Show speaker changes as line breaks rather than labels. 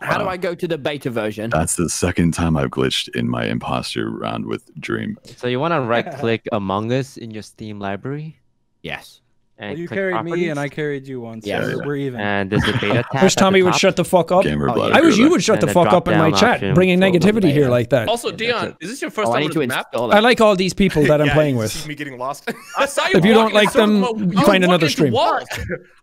How do I go to the beta version?
That's the second time I've glitched in my imposter round with Dream.
So you want to right-click Among Us in your Steam library?
Yes.
And
you
click
carried
properties.
me and I carried you once.
Yeah,
So we're even.
And there's a beta tab.
Wish
at
Tommy
the
would
top.
shut the fuck up.
Gamer blood.
I wish you would shut
And
the
the
fuck up in my
drop-down
chat,
option
bringing
for the
negativity here
layer.
like that.
Also,
Yeah,
Dion,
that's
is this your first
I
time
need
on
to
this map?
install
I
it.
like all these people that I'm playing
You
with.
see me getting lost. I saw you
If you don't
walking in
like them,
circles,
you find
walking
another
into
stream.
walls.